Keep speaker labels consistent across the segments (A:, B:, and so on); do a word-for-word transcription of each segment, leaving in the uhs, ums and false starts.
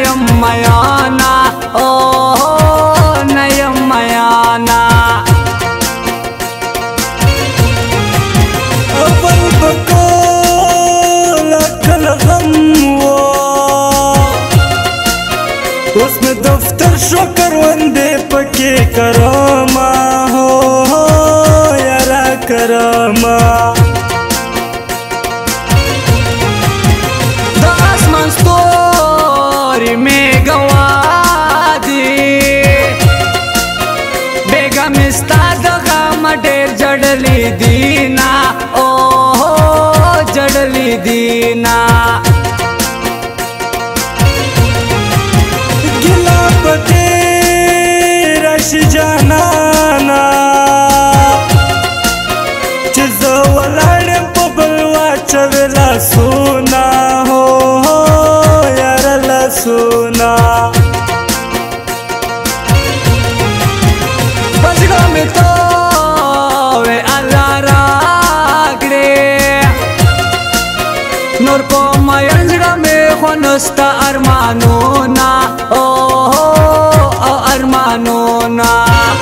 A: نیم میانا او نیم میانا
B: اول بکول کل غم و اوس می دفتر شو کروندې پکې کرما هو یارا کرما
A: د اسمان ستوري مې ګوادي بیګا مې ستا د غم ډېر جړلې دینا او جړلې دینا
B: ګلا پټې راشي جانانا چې زه ولاړم په بل واچوې لاسونه هو یاره لاسونه
A: په زړه مې توې الله راکړې نور په مین زړه مې خو نسته ارمانونه او ارمانونه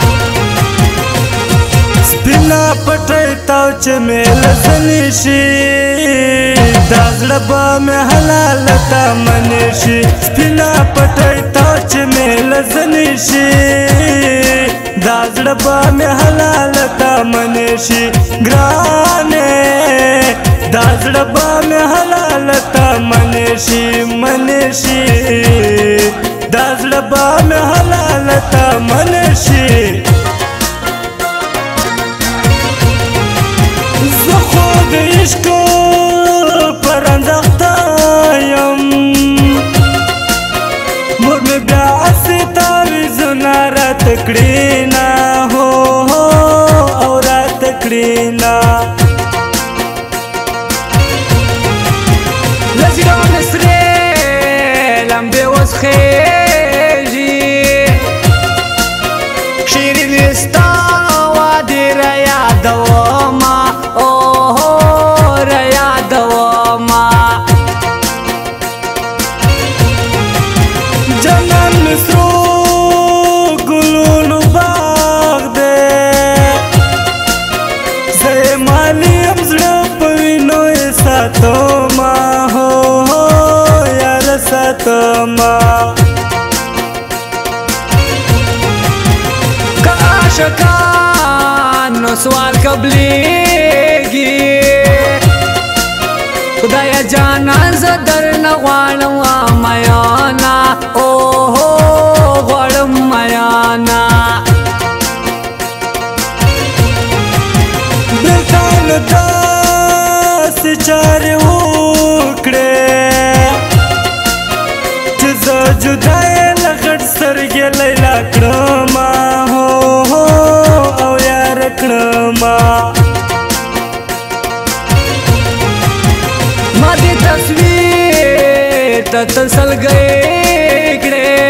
B: سپینا پټی تاو چې مې لزنې شي دا زړه به مې حلالته منې شي سپینا پټی تاو چې مې لزنې شي دا زړه به مې حلالته منې شي ګرانې دا زړه به مې حلالته منې شي منې شي دا زړه به مې حلالته منې شي زه خو د عشق پر انداخته یم مور مې بیا هسې تعویضونه راته کړي نه هو او راته کړي نه
A: له زړه مې سرې لمبې اوس خېژي شیرینې ستا وعدې رایادومه او رایادومه
B: جنان مې سرو ګلونو باغ دی زه یې مالي یم زړه په وینو یې ساتمه هو یاره ساتمه
A: که عاشقان نو سوال قبلیږي خدایه جانان زه درنه غواړم میانا او غواړم میانا
B: بېلتان داسې چارې وکړې چې زه جدا یې له غټ سترګې لیلا کړمه هو او یاره کړمه
A: ما دې تصویر ته تسلګۍ کړې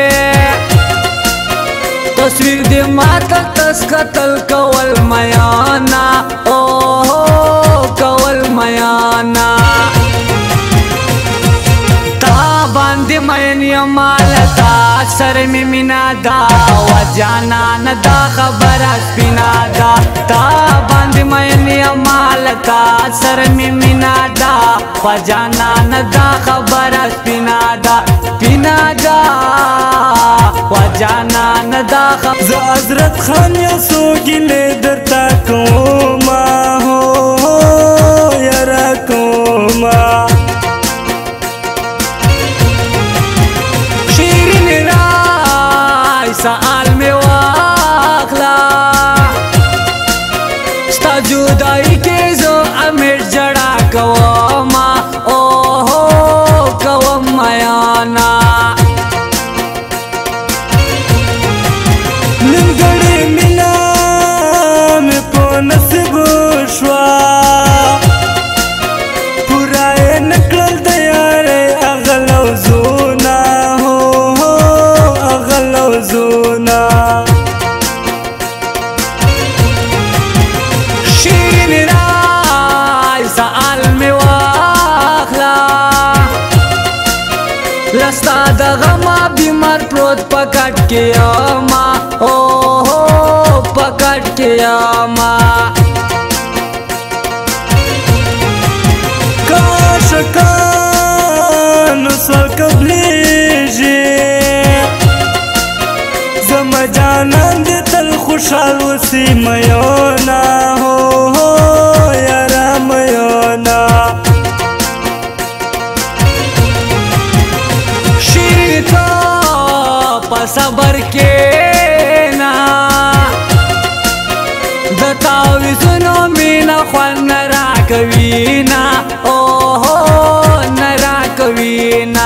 A: تصویر دې ماته تس قتل کول میانا او کول میانا تا باندې مین یم مالتا سر می مینا دا و جانان دا خبر سپینا دا تا باندې مین یم مالتا سر می مینا دا و جانان دا خبر سپینا دا پینا دا و جانان دا خبر
B: زه حضرت خان یو څو ګیلې درته کومه هو یاره کومه
A: شیرین رای سآل می واخلا ستا جدائی کے زو امیر جڑا کوما اوہو کوم میانا
B: نیمګړې مینا مې
A: غما بیمار پروت پکٹ کے آما او ہو پکٹ کے آما
B: کاش کان سر قبلیجی زما جانان دی تل خوشحال وسی میونا ہو ہو یارا میونا
A: شیرتا پا صبر کے نا دتاوی سنو مینا خوان نرا کوینا او ہو نرا کوینا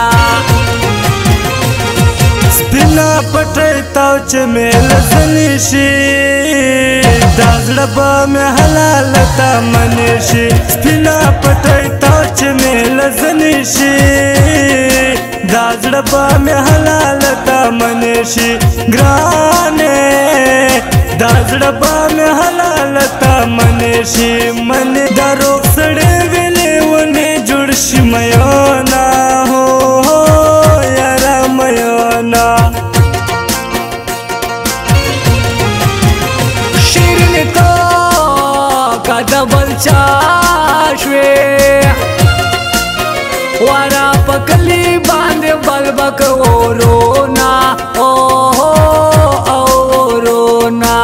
B: سپینا پټی تاو چې میل زنی شي دا زړه به مې حلال تا منې شي سپینا پټی تاو چې میل زنی شي دا زړه به مې حلال تا منې شي ګرانې دا زړه به مې حلال تا منې شي منې دا روغ سړی ویلې ونې جوړ شي میونا هو هو یاره میونا
A: شیرین تو کدبل چاشوی ورا پکلی باندې بل بک اورونا او اورونا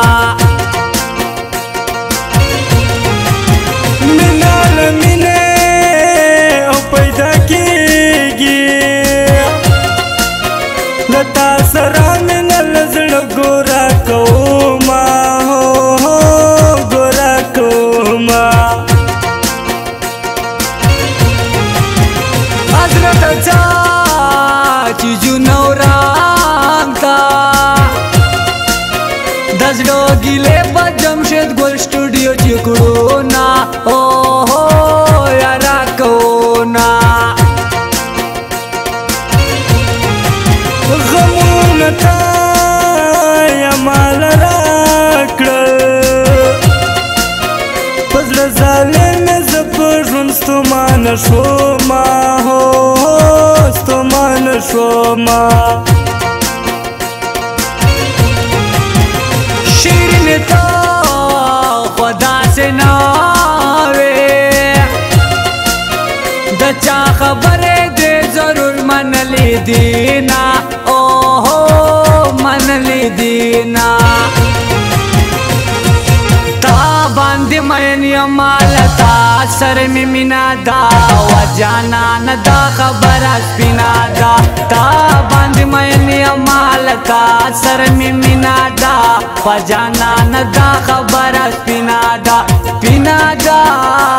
B: منال مینه او پیدا کیږي لتا سره منل زړه ګورا کوما هو ګورا کوما
A: حضرت چا چیزو نوران تا دزلو گیلے با جمشید گل سٹوڈیو چکڑو نا او ہو یارا کونا
B: غمون تا یا مال راکړل پزړه ظالم زبر ژوند ستومانه شوما هو ستومانه شوما
A: شیرین تو خدا سے ناوے دچا خبر دے ضرور من لی دینا او ہو من لی دینا تا باندې مین یمالتا سر می مینا دا و جانان دا خبر سپینا دا تا باندې مین یمالتا سر می مینا دا و جانان دا خبر سپینا دا پینا دا